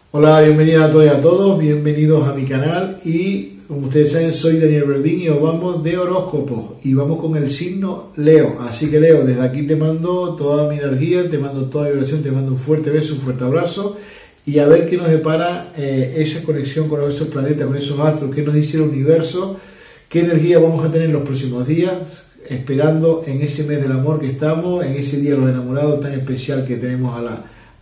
Hola, bienvenidos a todos y a todos, bienvenidos a mi canal y como ustedes saben soy Daniel Verdín y os vamos de horóscopos y vamos con el signo Leo. Así que Leo, desde aquí te mando toda mi energía, te mando toda mi vibración, te mando un fuerte beso, un fuerte abrazo y a ver qué nos depara esa conexión con esos planetas, con esos astros, qué nos dice el universo, qué energía vamos a tener en los próximos días, esperando en ese mes del amor que estamos, en ese día de los enamorados tan especial que tenemos a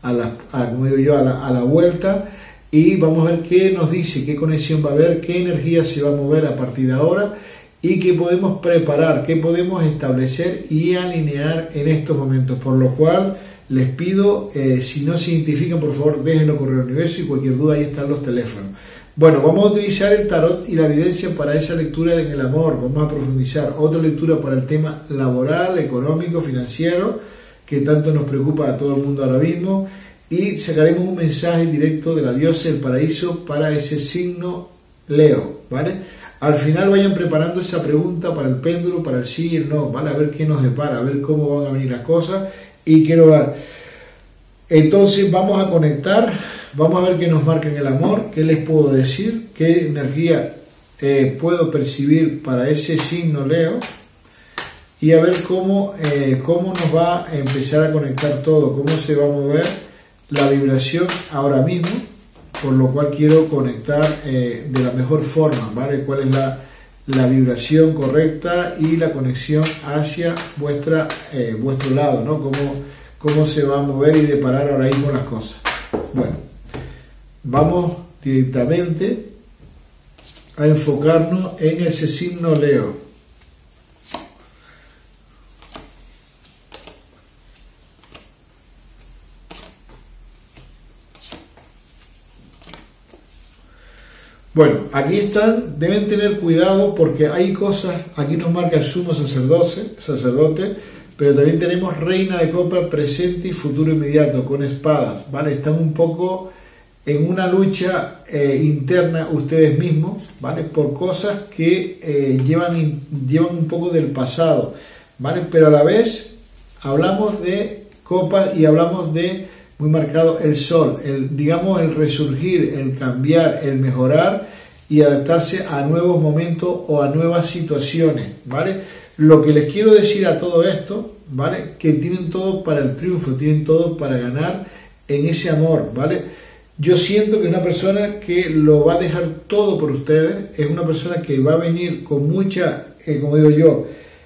la vuelta, y vamos a ver qué nos dice, qué conexión va a haber, qué energía se va a mover a partir de ahora y qué podemos preparar, qué podemos establecer y alinear en estos momentos. Por lo cual les pido, si no se identifican, por favor déjenlo correr al universo y cualquier duda ahí están los teléfonos. Bueno, vamos a utilizar el tarot y la evidencia para esa lectura en el amor. Vamos a profundizar otra lectura para el tema laboral, económico, financiero, que tanto nos preocupa a todo el mundo ahora mismo, y sacaremos un mensaje directo de la diosa del paraíso para ese signo Leo, ¿vale? Al final vayan preparando esa pregunta para el péndulo, para el sí y el no, ¿vale? A ver qué nos depara, a ver cómo van a venir las cosas y qué nos va. Entonces vamos a conectar, vamos a ver qué nos marca en el amor, qué les puedo decir, qué energía puedo percibir para ese signo Leo, y a ver cómo nos va a empezar a conectar todo, cómo se va a mover la vibración ahora mismo, por lo cual quiero conectar de la mejor forma, ¿vale? Cuál es la vibración correcta y la conexión hacia vuestro lado, ¿no? Cómo se va a mover y deparar ahora mismo las cosas. Bueno, vamos directamente a enfocarnos en ese signo Leo. Bueno, aquí están, deben tener cuidado porque hay cosas, aquí nos marca el sumo sacerdote, pero también tenemos reina de copas presente y futuro inmediato con espadas, ¿vale? Están un poco en una lucha interna ustedes mismos, ¿vale? Por cosas que llevan un poco del pasado, ¿vale? Pero a la vez hablamos de copas y hablamos de muy marcado el sol, digamos el resurgir, el cambiar, el mejorar y adaptarse a nuevos momentos o a nuevas situaciones, ¿vale? Lo que les quiero decir a todo esto, ¿vale? Que tienen todo para el triunfo, tienen todo para ganar en ese amor, ¿vale? Yo siento que una persona que lo va a dejar todo por ustedes, es una persona que va a venir con mucha, como digo yo,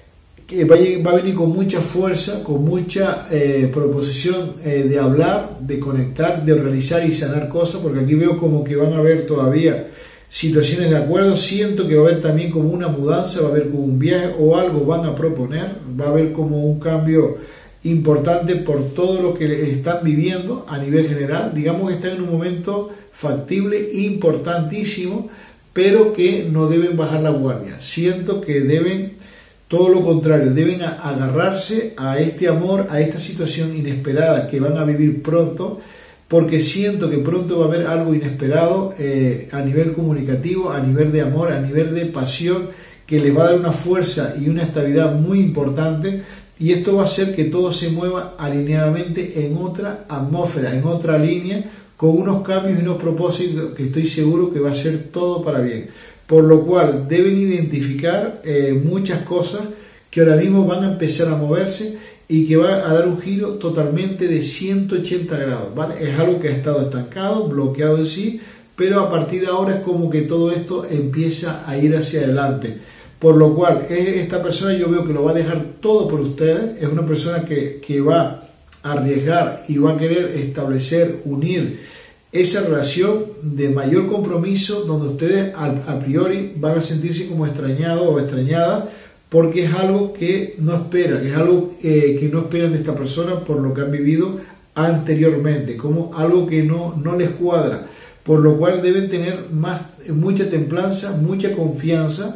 que va a venir con mucha fuerza, con mucha proposición de hablar, de conectar, de organizar y sanar cosas, porque aquí veo como que van a haber todavía situaciones de acuerdo. Siento que va a haber también como una mudanza, va a haber como un viaje o algo van a proponer, va a haber como un cambio importante por todo lo que están viviendo a nivel general. Digamos que están en un momento factible, importantísimo, pero que no deben bajar la guardia. Siento que deben, todo lo contrario, deben agarrarse a este amor, a esta situación inesperada que van a vivir pronto, porque siento que pronto va a haber algo inesperado a nivel comunicativo, a nivel de amor, a nivel de pasión, que les va a dar una fuerza y una estabilidad muy importante, y esto va a hacer que todo se mueva alineadamente en otra atmósfera, en otra línea, con unos cambios y unos propósitos que estoy seguro que va a ser todo para bien. Por lo cual deben identificar muchas cosas que ahora mismo van a empezar a moverse y que va a dar un giro totalmente de 180 grados, ¿vale? Es algo que ha estado estancado, bloqueado en sí, pero a partir de ahora es como que todo esto empieza a ir hacia adelante. Por lo cual, esta persona yo veo que lo va a dejar todo por ustedes, es una persona que va a arriesgar y va a querer establecer, unir esa relación de mayor compromiso, donde ustedes a priori van a sentirse como extrañados o extrañadas, porque es algo que no esperan, es algo que no esperan de esta persona por lo que han vivido anteriormente, como algo que no les cuadra, por lo cual deben tener mucha templanza, mucha confianza,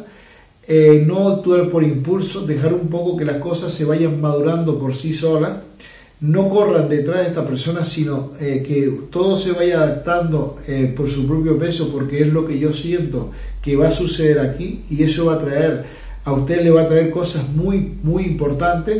no actuar por impulso, dejar un poco que las cosas se vayan madurando por sí solas. No corran detrás de esta persona, sino que todo se vaya adaptando por su propio peso, porque es lo que yo siento que va a suceder aquí, y eso va a traer, a usted le va a traer cosas muy, muy importantes,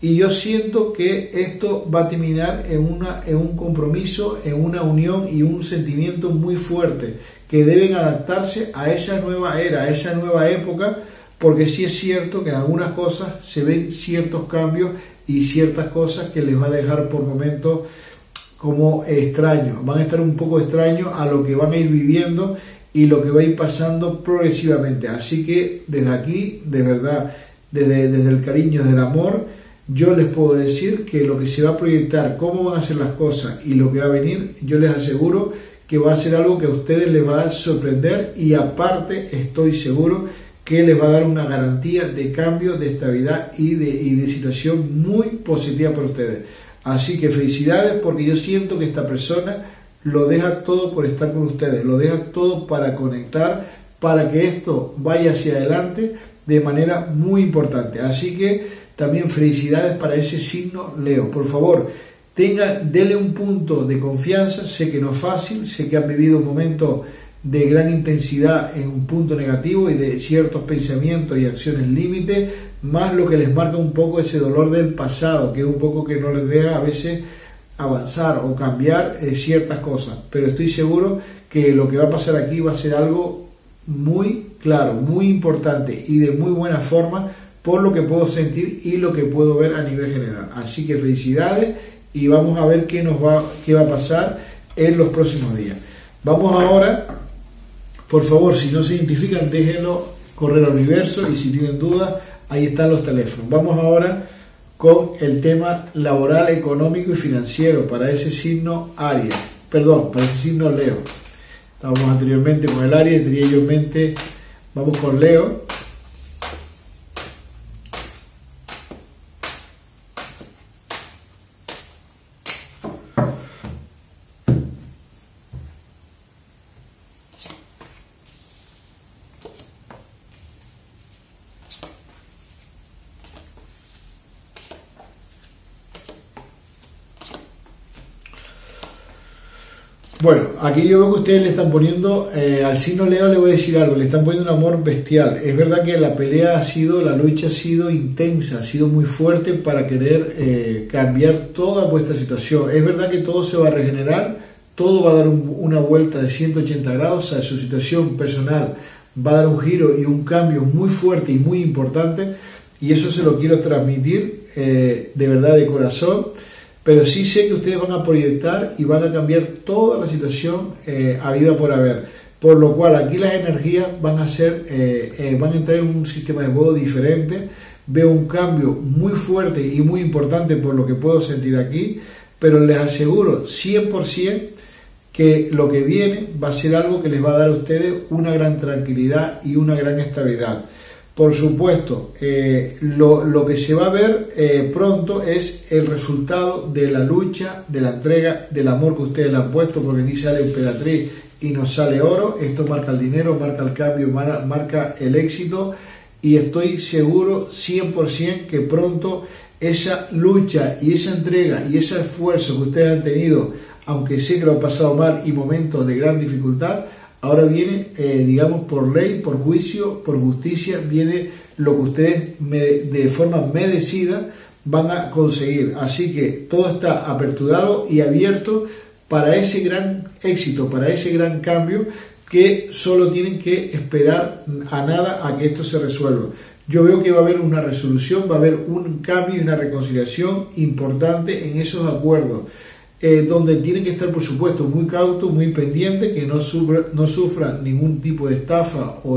y yo siento que esto va a terminar en un compromiso, en una unión y un sentimiento muy fuerte, que deben adaptarse a esa nueva era, a esa nueva época, porque sí es cierto que en algunas cosas se ven ciertos cambios y ciertas cosas que les va a dejar por momentos como extraños, van a estar un poco extraños a lo que van a ir viviendo y lo que va a ir pasando progresivamente. Así que desde aquí, de verdad, desde el cariño, desde el amor, yo les puedo decir que lo que se va a proyectar, cómo van a ser las cosas y lo que va a venir, yo les aseguro que va a ser algo que a ustedes les va a sorprender, y aparte estoy seguro que les va a dar una garantía de cambio, de estabilidad y de situación muy positiva para ustedes. Así que felicidades, porque yo siento que esta persona lo deja todo por estar con ustedes, lo deja todo para conectar, para que esto vaya hacia adelante de manera muy importante. Así que también felicidades para ese signo Leo. Por favor, dele un punto de confianza. Sé que no es fácil, sé que han vivido un momento de gran intensidad en un punto negativo y de ciertos pensamientos y acciones límite, más lo que les marca un poco ese dolor del pasado, que es un poco que no les deja a veces avanzar o cambiar ciertas cosas. Pero estoy seguro que lo que va a pasar aquí va a ser algo muy claro, muy importante y de muy buena forma, por lo que puedo sentir y lo que puedo ver a nivel general. Así que felicidades, y vamos a ver qué va a pasar en los próximos días. Vamos ahora, por favor, si no se identifican, déjenlo correr al universo, y si tienen dudas, ahí están los teléfonos. Vamos ahora con el tema laboral, económico y financiero para ese signo Aries, para ese signo Leo. Estábamos anteriormente con el Aries, tenía yo en mente, vamos con Leo. Bueno, aquí yo veo que ustedes le están poniendo, al signo Leo le voy a decir algo, le están poniendo un amor bestial. Es verdad que la lucha ha sido intensa, ha sido muy fuerte para querer cambiar toda vuestra situación. Es verdad que todo se va a regenerar, todo va a dar una vuelta de 180 grados, o sea, su situación personal va a dar un giro y un cambio muy fuerte y muy importante, y eso se lo quiero transmitir de verdad, de corazón. Pero sí sé que ustedes van a proyectar y van a cambiar toda la situación habida por haber. Por lo cual aquí las energías van a entrar en un sistema de juego diferente. Veo un cambio muy fuerte y muy importante por lo que puedo sentir aquí. Pero les aseguro 100% que lo que viene va a ser algo que les va a dar a ustedes una gran tranquilidad y una gran estabilidad. Por supuesto, lo que se va a ver pronto es el resultado de la lucha, de la entrega, del amor que ustedes le han puesto, porque aquí sale emperatriz y nos sale oro. Esto marca el dinero, marca el cambio, marca el éxito, y estoy seguro 100% que pronto esa lucha y esa entrega y ese esfuerzo que ustedes han tenido, aunque sé que lo han pasado mal y momentos de gran dificultad, ahora viene, digamos, por ley, por juicio, por justicia, viene lo que ustedes de forma merecida van a conseguir. Así que todo está aperturado y abierto para ese gran éxito, para ese gran cambio, que solo tienen que esperar a nada a que esto se resuelva. Yo veo que va a haber una resolución, va a haber un cambio y una reconciliación importante en esos acuerdos. Donde tienen que estar, por supuesto, muy cautos, muy pendientes, que no sufran ningún tipo de estafa o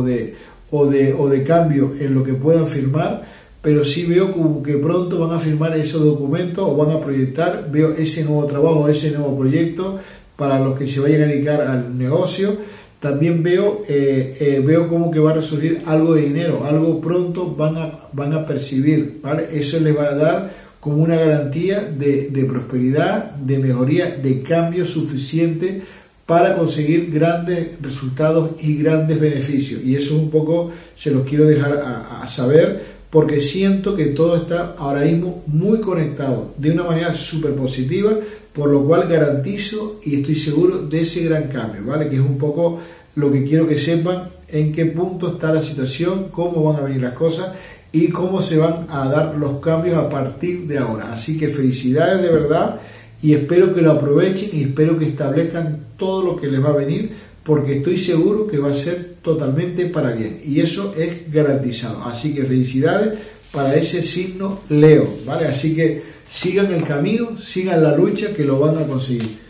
de cambio en lo que puedan firmar, pero sí veo como que pronto van a firmar esos documentos o van a proyectar, veo ese nuevo trabajo, ese nuevo proyecto para los que se vayan a dedicar al negocio. También veo como que va a resurgir algo de dinero, algo pronto van a percibir, ¿vale? Eso les va a dar como una garantía de prosperidad, de mejoría, de cambio suficiente para conseguir grandes resultados y grandes beneficios. Y eso un poco se los quiero dejar a saber, porque siento que todo está ahora mismo muy conectado de una manera súper positiva, por lo cual garantizo y estoy seguro de ese gran cambio, ¿vale? Que es un poco lo que quiero que sepan, en qué punto está la situación, cómo van a venir las cosas y cómo se van a dar los cambios a partir de ahora. Así que felicidades de verdad y espero que lo aprovechen y espero que establezcan todo lo que les va a venir, porque estoy seguro que va a ser totalmente para bien y eso es garantizado. Así que felicidades para ese signo Leo, ¿vale? Así que sigan el camino, sigan la lucha, que lo van a conseguir.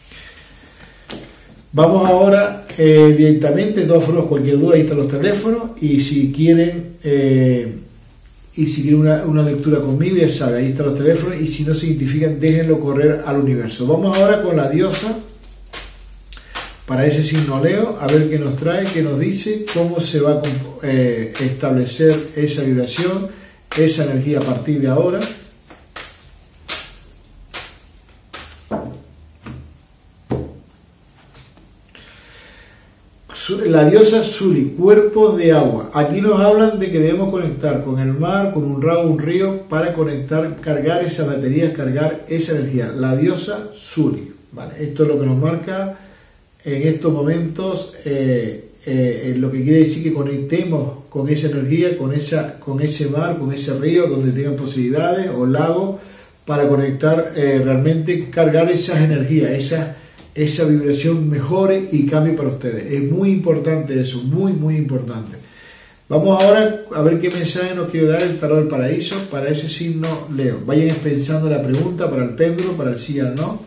Vamos ahora directamente, de todas formas, cualquier duda, ahí están los teléfonos, y si quieren una lectura conmigo, ya saben, ahí están los teléfonos, y si no se identifican, déjenlo correr al universo. Vamos ahora con la diosa, para ese signo Leo, a ver qué nos trae, qué nos dice, cómo se va a establecer esa vibración, esa energía a partir de ahora. La diosa Suri, cuerpos de agua. Aquí nos hablan de que debemos conectar con el mar, con un lago, un río, para conectar, cargar esas baterías, cargar esa energía. La diosa Suri, ¿vale? Esto es lo que nos marca en estos momentos, lo que quiere decir que conectemos con esa energía, con ese mar, con ese río, donde tengan posibilidades, o lago, para conectar, realmente cargar esas energías, esa vibración mejore y cambie para ustedes. Es muy importante eso, muy muy importante. Vamos ahora a ver qué mensaje nos quiere dar el tarot del paraíso para ese signo Leo. Vayan pensando la pregunta para el péndulo, para el sí o el no.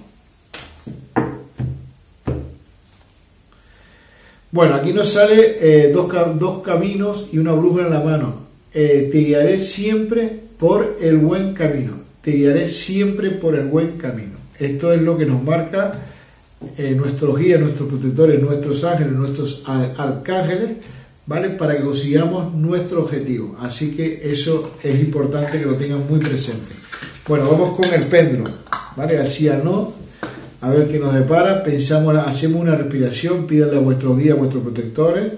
Bueno, aquí nos sale dos caminos y una brújula en la mano. Te guiaré siempre por el buen camino. Te guiaré siempre por el buen camino. Esto es lo que nos marca nuestros guías, nuestros protectores, nuestros ángeles, nuestros arcángeles, ¿vale? Para que consigamos nuestro objetivo. Así que eso es importante que lo tengan muy presente. Bueno, vamos con el péndulo, ¿vale? Así a no, a ver qué nos depara. Pensamos, hacemos una respiración, pídanle a vuestros guías, a vuestros protectores.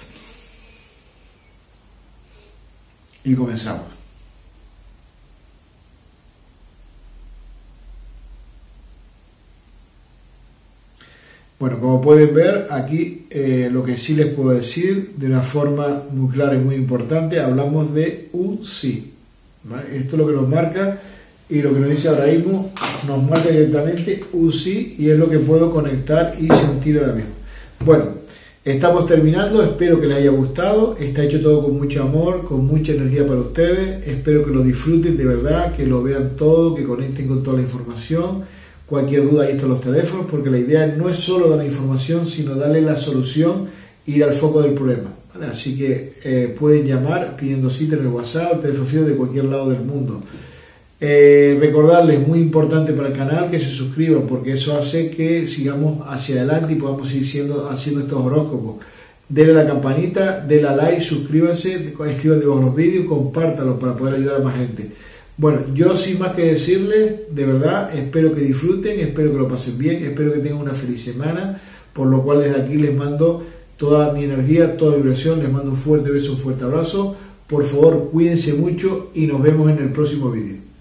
Y comenzamos. Bueno, como pueden ver aquí, lo que sí les puedo decir de una forma muy clara y muy importante, hablamos de un sí, ¿vale? Esto es lo que nos marca y lo que nos dice ahora mismo, nos marca directamente un sí y es lo que puedo conectar y sentir ahora mismo. Bueno, estamos terminando, espero que les haya gustado, está hecho todo con mucho amor, con mucha energía para ustedes, espero que lo disfruten de verdad, que lo vean todo, que conecten con toda la información. Cualquier duda, ahí están los teléfonos, porque la idea no es solo dar la información, sino darle la solución, ir al foco del problema, ¿vale? Así que pueden llamar pidiendo cita en el WhatsApp, el teléfono fijo de cualquier lado del mundo. Recordarles, muy importante para el canal, que se suscriban, porque eso hace que sigamos hacia adelante y podamos seguir haciendo estos horóscopos. Denle a la campanita, denle a like, suscríbanse, escriban debajo los vídeos, compártanlos para poder ayudar a más gente. Bueno, yo sin más que decirles, de verdad, espero que disfruten, espero que lo pasen bien, espero que tengan una feliz semana, por lo cual desde aquí les mando toda mi energía, toda vibración, les mando un fuerte beso, un fuerte abrazo. Por favor, cuídense mucho y nos vemos en el próximo vídeo.